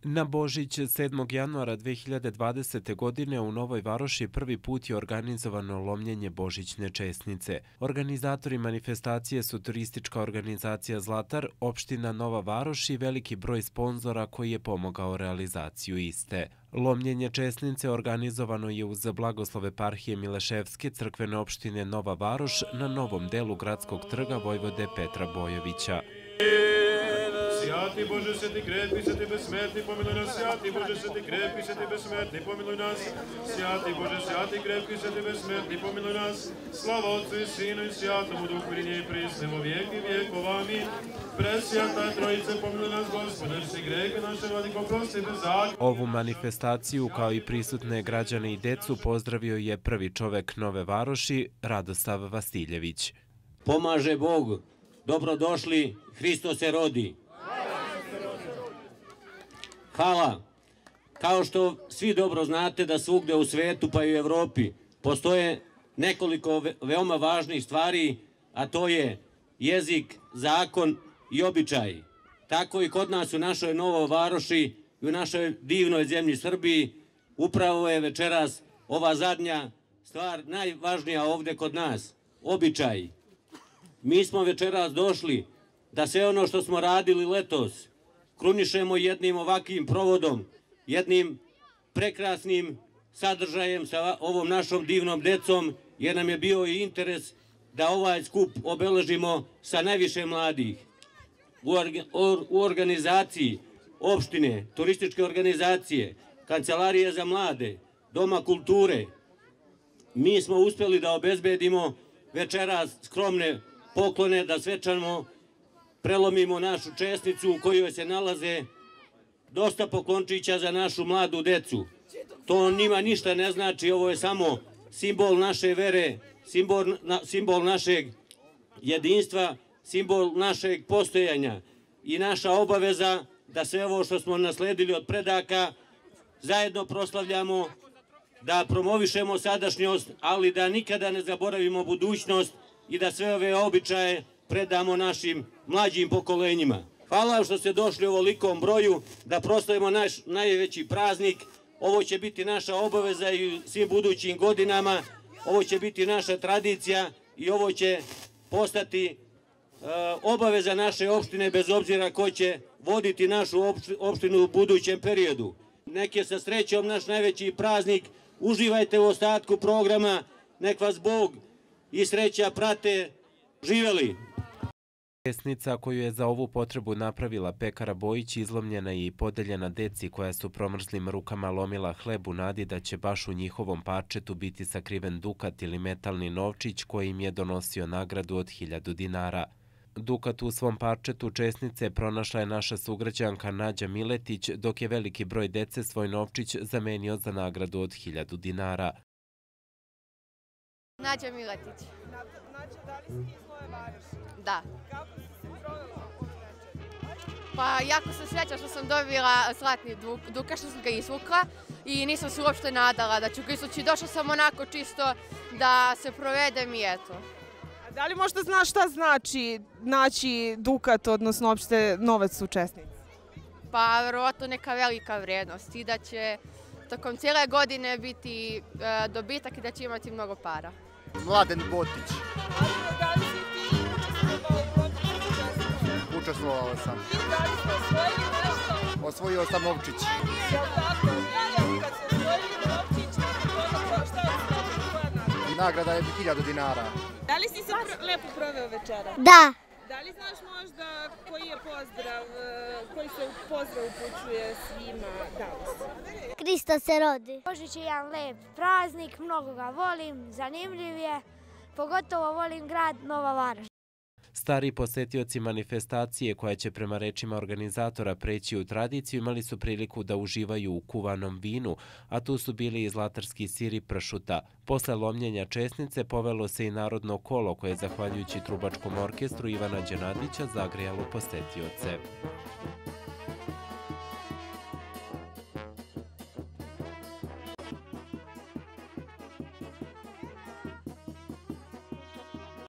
Na Božić 7. januara 2020. godine u Novoj Varoši prvi put je organizovano lomljenje božićne česnice. Organizatori manifestacije su turistička organizacija Zlatar, opština Nova Varoš i veliki broj sponzora koji je pomogao realizaciju iste. Lomljenje česnice organizovano je uz blagoslov eparhije Mileševske crkvene opštine Nova Varoš na novom delu gradskog trga Vojvode Petra Bojovića. Святий Боже, святий крепкий, святий безсмертний, помилуй нас, святий Боже, святий крепкий, святий безсмертний, помилуй нас, святий Боже, святий крепкий, святий безсмертний, помилуй нас, слава Отцу і Сину і Святому Духу, нині і присно во віки віков. Амінь. Presvjata Trojice, pomilуй нас, Gospode, vsi grehe naše, vladiko, prosti bez zakona. Ovu manifestaciju, kao i prisutne građane i decu, pozdravio je prvi čovek Nove Varoši, Radosav Vasiljević. Pomaže Bog, dobrodošli, Hristo se rodi. Hvala. Kao što svi dobro znate da svugde u svetu pa i u Evropi postoje nekoliko veoma važnih stvari, a to je jezik, zakon i običaj. Tako i kod nas u našoj Novoj Varoši i u našoj divnoj zemlji Srbiji upravo je večeras ova zadnja stvar najvažnija ovde kod nas, običaj. Mi smo večeras došli da sve ono što smo radili letos krunišemo jednim ovakvim provodom, jednim prekrasnim sadržajem sa ovom našom divnom decom, jer nam je bio i interes da ovaj skup obeležimo sa najviše mladih. U organizaciji opštine, turističke organizacije, Kancelarije za mlade, Doma kulture, mi smo uspjeli da obezbedimo večeras skromne poklone, da svečano prelomimo našu česnicu u kojoj se nalaze dosta poklončića za našu mladu decu. To njima ništa ne znači, ovo je samo simbol naše vere, simbol našeg jedinstva, simbol našeg postojanja i naša obaveza da sve ovo što smo nasledili od predaka zajedno proslavljamo, da promovišemo sadašnjost, ali da nikada ne zaboravimo budućnost i da sve ove običaje predamo našim mlađim pokolenjima. Hvala što ste došli u ovolikom broju da proslavimo naš najveći praznik. Ovo će biti naša obaveza i u svim budućim godinama. Ovo će biti naša tradicija i ovo će postati obaveza naše opštine bez obzira ko će voditi našu opštinu u budućem periodu. Nek je sa srećom naš najveći praznik. Uživajte u ostatku programa. Nek vas Bog i sreća prate. Živeli! Česnica koju je za ovu potrebu napravila pekara Bojić izlomljena je i podeljena deci koja su promrzlim rukama lomila hleb u nadi da će baš u njihovom parčetu biti sakriven dukat ili metalni novčić koji im je donosio nagradu od 1000 dinara. Dukat u svom parčetu česnice pronašla je naša sugrađanka Nađa Miletić, dok je veliki broj dece svoj novčić zamenio za nagradu od 1000 dinara. Nađa Miletić. Nađa, da li si iz Nove Varoši? Da. Kako si se provela ovu večer? Pa jako sam srećna što sam dobila zlatni dukat, što sam ga izvukla i nisam se uopšte nadala da ću ga izvući. Došla sam onako čisto da se provedem i eto. A da li možda znaš šta znači naći dukat, odnosno uopšte novac u česnici? Pa verovatno neka velika vrednost i da će tokom cijele godine biti dobitak i da će imati mnogo para. Mladen Botić. Da li si ti učestvovao u lomljenju česnice? Učestvovao sam. I da li ste osvojili nešto? Osvojio sam novčić. Jel tako? Kad ste osvojili novčić, šta je znači koja nagrada? Nagrada je 1000 dinara. Da li si se lepo proveo večera? Da. Da li znaš možda koji je pozdrav, koji se pozdrav upućuje svima danas? Hristo se rodi. Božić je jedan lep praznik, mnogo ga volim, zanimljiv je, pogotovo volim grad Nova Varoš. Stari posetioci manifestacije, koja će prema rečima organizatora preći u tradiciju, imali su priliku da uživaju u kuvanom vinu, a tu su bili i zlatarski sir i pršuta. Posle lomljenja česnice povelo se i narodno kolo koje je, zahvaljujući trubačkom orkestru Ivana Đenadića, zagrejalo posetioce.